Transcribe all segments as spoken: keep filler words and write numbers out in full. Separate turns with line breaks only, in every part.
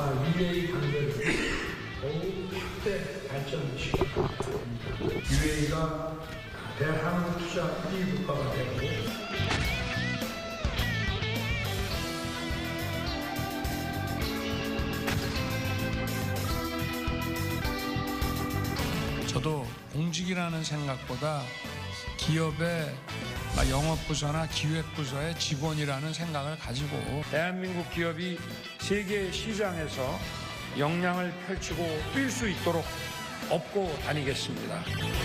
유에이 관계를 더욱 확대 발전시켰습니다. 유에이가 대한민국 투자 일 위 국가가 되고
저도 공직이라는 생각보다 기업의 영업부서나 기획부서의 직원이라는 생각을 가지고 대한민국 기업이 세계 시장에서 역량을 펼치고 뛸 수 있도록 업고 다니겠습니다.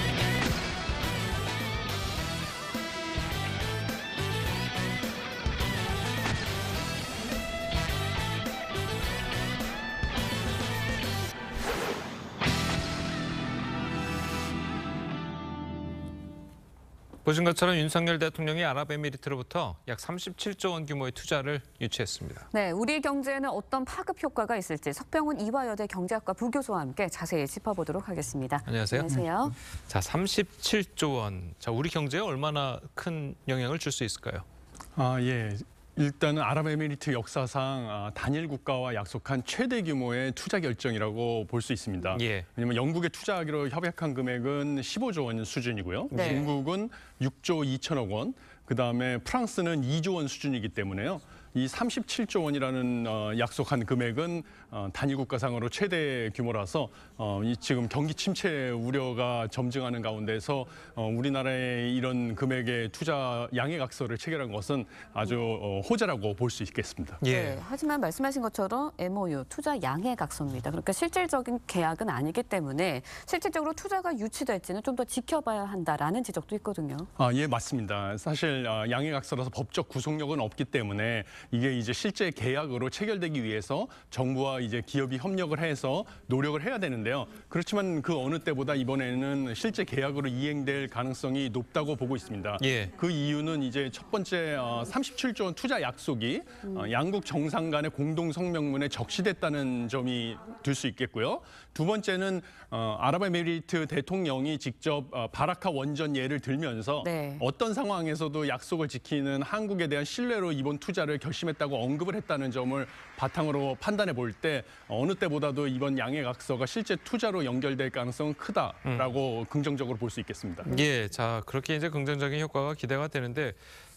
보신 것처럼 윤석열 대통령이 아랍에미리트로부터 약 삼십칠조 원 규모의 투자를 유치했습니다.
네, 우리 경제에는 어떤 파급 효과가 있을지 석병훈 이화여대 경제학과 부교수와 함께 자세히 짚어보도록 하겠습니다.
안녕하세요.
안녕하세요.
자, 삼십칠조 원. 자, 우리 경제에 얼마나 큰 영향을 줄 수 있을까요?
아, 예. 일단은 아랍에미리트 역사상 단일 국가와 약속한 최대 규모의 투자 결정이라고 볼 수 있습니다.
예.
왜냐하면 영국의 투자하기로 협약한 금액은 십오조 원 수준이고요.
네.
중국은 육조 이천억 원, 그다음에 프랑스는 이조 원 수준이기 때문에요. 이 삼십칠조 원이라는 어, 약속한 금액은 어, 단일 국가상으로 최대 규모라서 어, 이 지금 경기 침체 우려가 점증하는 가운데서 어, 우리나라의 이런 금액의 투자 양해각서를 체결한 것은 아주 어, 호재라고 볼 수 있겠습니다.
예.
네, 하지만 말씀하신 것처럼 엠오유, 투자 양해각서입니다. 그러니까 실질적인 계약은 아니기 때문에 실질적으로 투자가 유치될지는 좀 더 지켜봐야 한다라는 지적도 있거든요.
아, 예, 맞습니다. 사실 어, 양해각서라서 법적 구속력은 없기 때문에 이게 이제 실제 계약으로 체결되기 위해서 정부와 이제 기업이 협력을 해서 노력을 해야 되는데요. 그렇지만 그 어느 때보다 이번에는 실제 계약으로 이행될 가능성이 높다고 보고 있습니다.
예.
그 이유는 이제 첫 번째 어, 삼십칠조 원 투자 약속이 어, 양국 정상 간의 공동 성명문에 적시됐다는 점이 들 수 있겠고요. 두 번째는 어, 아랍에미리트 대통령이 직접 어, 바라카 원전 예를 들면서
네.
어떤 상황에서도 약속을 지키는 한국에 대한 신뢰로 이번 투자를 결심했다고 언급을 했다는 점을 바탕으로 판단해 볼 때 어느 때보다도 이번 양해각서가 실제 투자로 연결될 가능성은 크다라고 음. 긍정적으로 볼 수 있겠습니다.
예, 자 그렇게 이제 긍정적인 효과가 기대가 되는데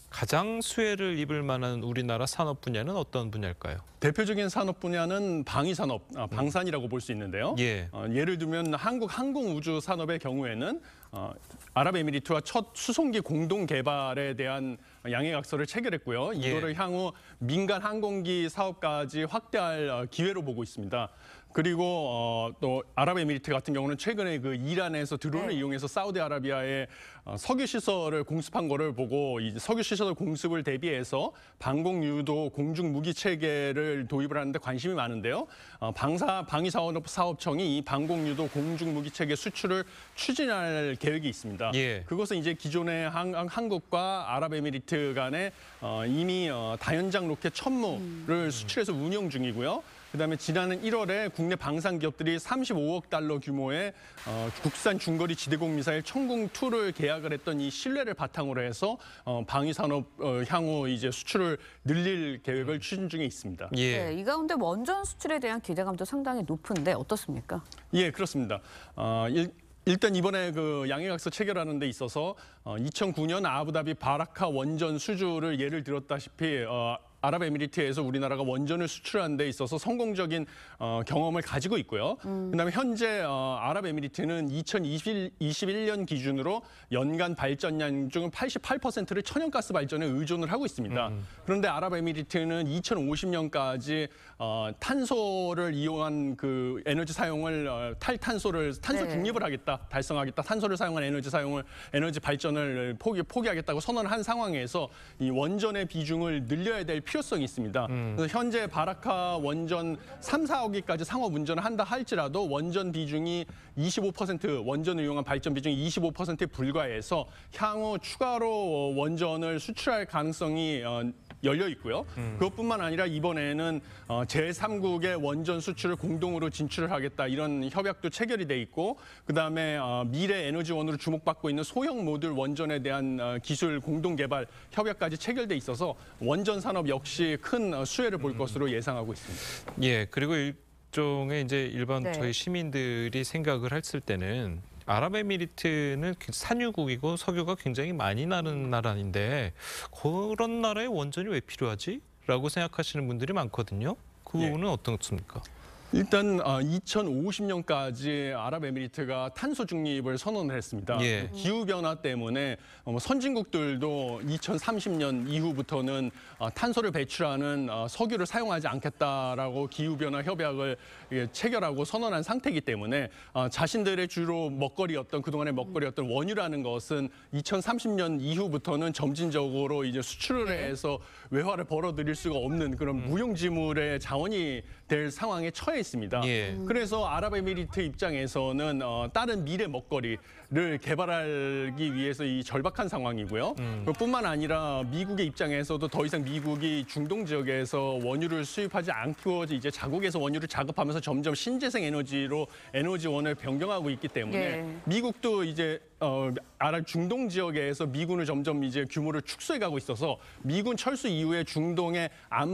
가장 수혜를 입을 만한 우리나라 산업 분야는 어떤 분야일까요?
대표적인 산업 분야는 방위산업, 아, 방산이라고 볼 수 있는데요.
예.
어, 예를 들면 한국 항공우주 산업의 경우에는 어, 아랍에미리트와 첫 수송기 공동 개발에 대한 양해각서를 체결했고요. 이거를
예.
향후 민간 항공기 사업까지 확대할 어, 기회로 보고 있습니다. 그리고 어, 또 아랍에미리트 같은 경우는 최근에 그 이란에서 드론을
네.
이용해서 사우디아라비아에 어, 석유 시설을 공습한 거를 보고 이 석유 시설 공습을 대비해서 방공 유도 공중 무기 체계를 도입을 하는데 관심이 많은데요. 어, 방사 방위사업 사업청이 이 방공 유도 공중 무기 체계 수출을 추진할 계획이 있습니다.
예.
그것은 이제 기존의 한, 한국과 아랍에미리트 간에 어, 이미 어, 다연장 로켓 천무를 음. 수출해서 운영 중이고요. 그다음에 지난해 일월에 국내 방산 기업들이 삼십오억 달러 규모의 어, 국산 중거리 지대공 미사일 천궁이를 계약을 했던 이 신뢰를 바탕으로 해서 어, 방위 산업 어, 향후 이제 수출을 늘릴 계획을 추진 중에 있습니다.
예.
네, 이 가운데 원전 수출에 대한 기대감도 상당히 높은데 어떻습니까?
예, 그렇습니다. 어, 일, 일단 이번에 그 양해각서 체결하는 데 있어서 어, 이천구 년 아부다비 바라카 원전 수주를 예를 들었다시피 어, 아랍에미리트에서 우리나라가 원전을 수출하는 데 있어서 성공적인 어, 경험을 가지고 있고요. 음. 그다음에 현재 어, 아랍에미리트는 이천이십일 년 기준으로 연간 발전량 중 팔십팔 퍼센트를 천연가스 발전에 의존을 하고 있습니다. 음. 그런데 아랍에미리트는 이천오십 년까지 어, 탄소를 이용한 그 에너지 사용을 어, 탈탄소를 탄소
네.
중립을 하겠다, 달성하겠다, 탄소를 사용한 에너지 사용을 에너지 발전을 포기 포기하겠다고 선언을 한 상황에서 이 원전의 비중을 늘려야 될 필요성이 있습니다. 음. 그래서 현재 바라카 원전 삼, 사억기까지 상업 운전을 한다 할지라도 원전 비중이 이십오 퍼센트, 원전을 이용한 발전 비중이 이십오 퍼센트에 불과해서 향후 추가로 원전을 수출할 가능성이 어, 열려 있고요. 음. 그것뿐만 아니라 이번에는 어, 제삼국의 원전 수출을 공동으로 진출을 하겠다 이런 협약도 체결이 돼 있고 그다음에 어, 미래 에너지원으로 주목받고 있는 소형 모듈 원전에 대한 어, 기술 공동 개발 협약까지 체결돼 있어서 원전 산업 역시 큰 수혜를 볼 음. 것으로 예상하고 있습니다.
예, 그리고 일종의 이제 일반
네.
저희 시민들이 생각을 했을 때는 아랍에미리트는 산유국이고 석유가 굉장히 많이 나는 나라인데 그런 나라에 원전이 왜 필요하지? 라고 생각하시는 분들이 많거든요. 그
예.
부분은 어떻습니까?
일단 어, 이천오십 년까지 아랍에미리트가 탄소 중립을 선언을 했습니다.
예.
기후 변화 때문에 어, 선진국들도 이천삼십 년 이후부터는 어, 탄소를 배출하는 어, 석유를 사용하지 않겠다라고 기후 변화 협약을 예, 체결하고 선언한 상태이기 때문에 어, 자신들의 주로 먹거리였던 그동안의 먹거리였던 원유라는 것은 이천삼십 년 이후부터는 점진적으로 이제 수출을 해서 외화를 벌어들일 수가 없는 그런 무용지물의 자원이 될 상황에 처해 있습니다.
예.
그래서 아랍에미리트 입장에서는 어, 다른 미래 먹거리를 개발하기 위해서 이 절박한 상황이고요.
음.
뿐만 아니라 미국의 입장에서도 더 이상 미국이 중동 지역에서 원유를 수입하지 않고 이제 자국에서 원유를 작업하면서 점점 신재생 에너지로 에너지원을 변경하고 있기 때문에
예.
미국도 이제 어, 아랍 중동 지역에서 미군을 점점 이제 규모를 축소해가고 있어서 미군 철수 이후에 중동의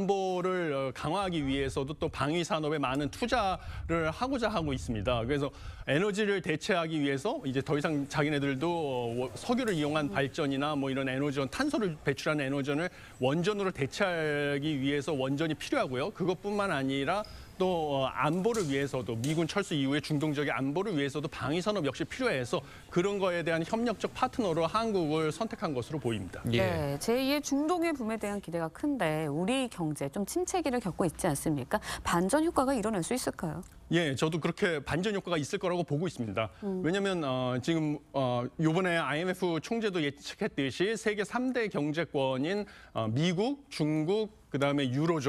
안보를 어, 강화하기 위해서도 또 방위 산업에 많은 투자를 하고자 하고 있습니다. 그래서 에너지를 대체하기 위해서 이제 더 이상 자기네들도 어, 석유를 이용한 발전이나 뭐 이런 에너지원, 탄소를 배출하는 에너지원을 원전으로 대체하기 위해서 원전이 필요하고요. 그것뿐만 아니라 또 어, 안보를 위해서도 미군 철수 이후에 중동 지역의 안보를 위해서도 방위 산업 역시 필요해서 그런 거에 대한 협력적 파트너로 한국을 선택한 것으로 보입니다.
예.
네, 제이의 중동의 붐에 대한 기대가 큰데 우리 경제 좀 침체기를 겪고 있지 않습니까? 반전 효과가 일어날 수 있을까요?
예, 저도 그렇게 반전 효과가 있을 거라고 보고 있습니다. 왜냐하면 어, 지금 어, 이번에 아이엠에프 총재도 예측했듯이 세계 삼 대 경제권인 어, 미국, 중국, 그다음에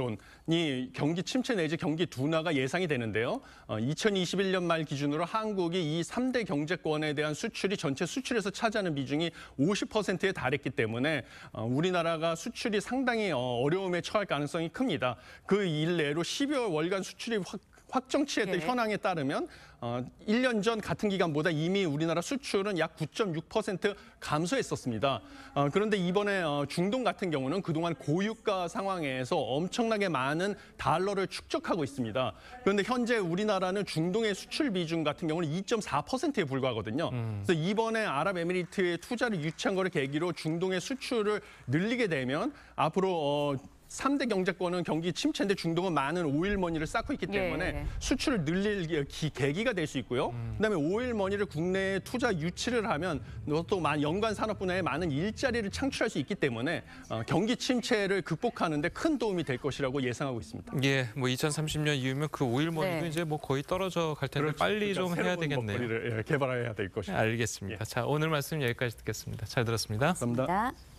유로존이 경기 침체 내지 경기 둔화가 예상이 되는데요. 어, 이천이십일 년 말 기준으로 한국이 이 삼 대 경제권에 대한 수출이 전체 수출에서 차지하는 비중이 오십 퍼센트에 달했기 때문에 어, 우리나라가 수출이 상당히 어, 어려움에 처할 가능성이 큽니다. 그 일례로 십이월 월간 수출이 확 확정치했던
예.
현황에 따르면 어, 일 년 전 같은 기간보다 이미 우리나라 수출은 약 구 점 육 퍼센트 감소했었습니다. 어, 그런데 이번에 어, 중동 같은 경우는 그동안 고유가 상황에서 엄청나게 많은 달러를 축적하고 있습니다. 그런데 현재 우리나라는 중동의 수출 비중 같은 경우는 이 점 사 퍼센트에 불과하거든요.
음.
그래서 이번에 아랍에미리트의 투자를 유치한 거를 계기로 중동의 수출을 늘리게 되면 앞으로 어, 삼 대 경제권은 경기 침체인데 중동은 많은 오일머니를 쌓고 있기 때문에
예.
수출을 늘릴 기, 계기가 될 수 있고요. 그다음에 오일머니를 국내에 투자 유치를 하면 또 연관 산업 분야에 많은 일자리를 창출할 수 있기 때문에 어, 경기 침체를 극복하는 데 큰 도움이 될 것이라고 예상하고 있습니다.
예, 뭐 이천삼십 년 이후면 그 오일머니도
네.
이제 뭐 거의 떨어져 갈 텐데
그렇죠.
빨리
그러니까
좀 해야
새로운
되겠네요.
먹거리를 예, 개발해야 될 것입니다.
알겠습니다. 자, 오늘 말씀 여기까지 듣겠습니다. 잘 들었습니다.
감사합니다.
네.